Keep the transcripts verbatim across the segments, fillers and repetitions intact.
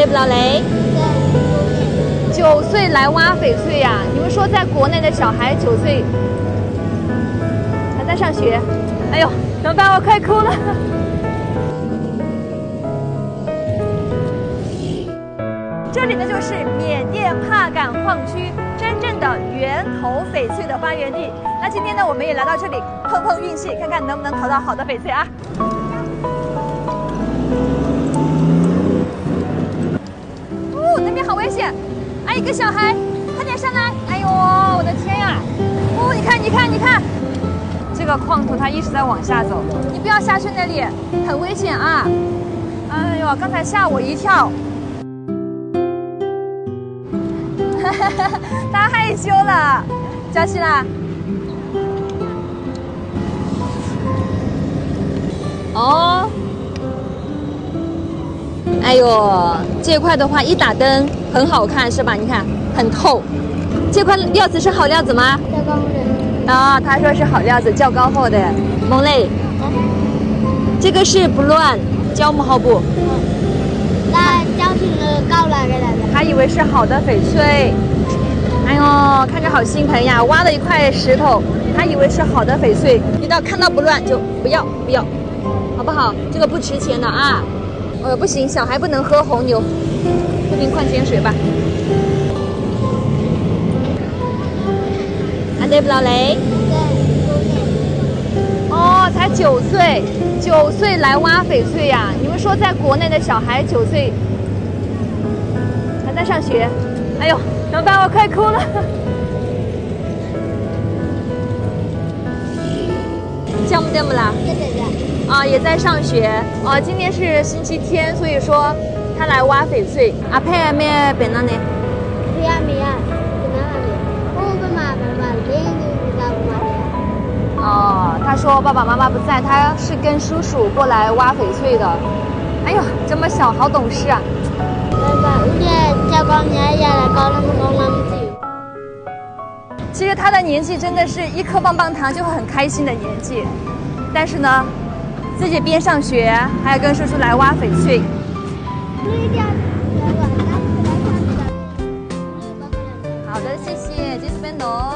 不老雷？九岁来挖翡翠呀、啊？你们说在国内的小孩九岁还在上学，哎呦，怎么办？我快哭了。这里呢就是缅甸帕敢矿区真正的源头翡翠的发源地。那今天呢，我们也来到这里碰碰运气，看看能不能淘到好的翡翠啊！哦，那边好危险！哎，一个小孩，快点上来！哎呦，我的天呀！哦，你看，你看，你看，这个矿头它一直在往下走，你不要下去那里，很危险啊！哎呦，刚才吓我一跳。他害羞了，娇气啦。哦，哎呦，这块的话一打灯很好看是吧？你看很透。这块料子是好料子吗？较高的。啊，他说是好料子，较高厚的。蒙嘞，这个是不乱，胶木好不？ 那胶是高了给他的。 他以为是好的翡翠。哎呦，看着好心疼呀！挖了一块石头，他以为是好的翡翠，遇到看到不乱就不要不要，好不好？这个不值钱的啊！呃，不行，小孩不能喝红牛，喝瓶矿泉水吧。啊，对不老雷？哦，才九岁，九岁来挖翡翠呀！你们说在国内的小孩九岁还在上学，哎呦！怎么办？我快哭了。项目对不啦？啊，也在上学。啊，今天是星期天，所以说他来挖翡翠。阿佩阿妹本那呢？ 没呀没呀，本那里。我爸爸爸爸连你知道吗？ 哦，他说爸爸妈妈不在，他是跟叔叔过来挖翡翠的。哎呦，这么小，好懂事啊！其实他的年纪真的是一颗棒棒糖就会很开心的年纪，但是呢，自己边上学还要跟叔叔来挖翡翠。好的，谢谢，这是边哦。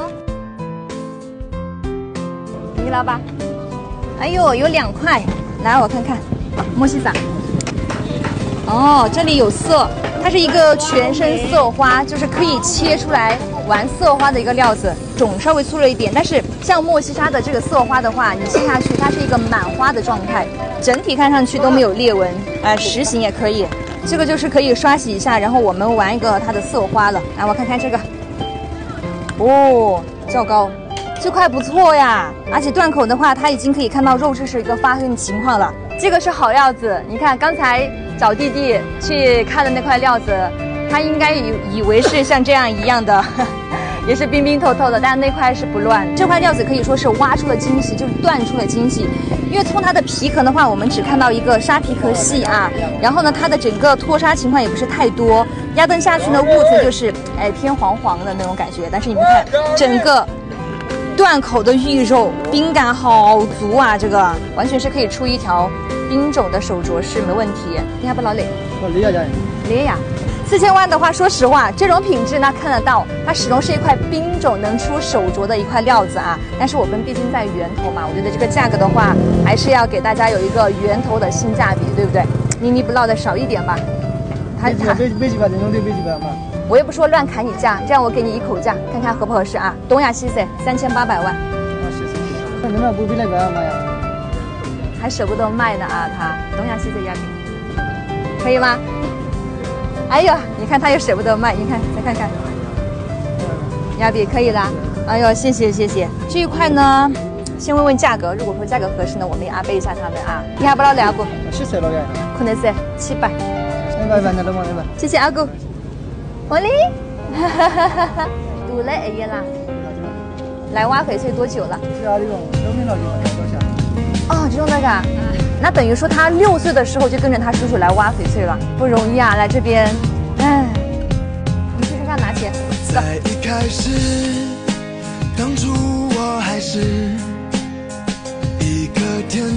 你老板，哎呦，有两块，来我看看，摸西撒。哦，这里有色。它是一个全身色花，就是可以切出来玩色花的一个料子，种稍微粗了一点，但是像莫西沙的这个色花的话，你切下去它是一个满花的状态，整体看上去都没有裂纹，呃，实形也可以。这个就是可以刷洗一下，然后我们玩一个它的色花了。来，我看看这个，哦，较高，这块不错呀，而且断口的话，它已经可以看到肉质是一个发黑的情况了。这个是好料子，你看刚才找弟弟去看的那块料子，他应该以以为是像这样一样的，也是冰冰透透的，但那块是不乱。这块料子可以说是挖出了惊喜，就是断出了惊喜。因为从它的皮壳的话，我们只看到一个沙皮壳细啊，然后呢，它的整个脱沙情况也不是太多，压灯下去呢，雾子就是哎偏黄黄的那种感觉。但是你们看整个断口的玉肉，冰感好足啊，这个完全是可以出一条冰种的手镯饰，没问题。你还不老累？ 我累呀，家人。 累呀。四千万的话，说实话，这种品质呢看得到，它始终是一块冰种能出手镯的一块料子啊。但是我们毕竟在源头嘛，我觉得这个价格的话，还是要给大家有一个源头的性价比，对不对？你你不落的少一点吧。他他没没几百，这种得没几百嘛。 我也不说乱砍你价，这样我给你一口价，看看合不合适啊？东亚西噻，三千八百万。 啊，是是是。那你们不比那个嘛呀？ 还舍不得卖呢啊，他东亚西噻压饼，可以吗？哎呦，你看他又舍不得卖，你看再看看，压饼可以啦。哎呦，谢谢谢谢。这一块呢，先问问价格，如果说价格合适呢，我们也安排一下他们啊。你还不老两个？ 七十了呀？ 可能是七百。 七百万的了嘛，对吧？ 谢谢阿姑。王丽，哈哈哈哈哈，读了二页啦。来挖翡翠多久了？ 是啊，这种六年了就多下。 哦，这种那个。那等于说他六岁的时候就跟着他叔叔来挖翡翠了，不容易啊！来这边，哎，你去看看拿钱。 在一开始，当初我还是一个天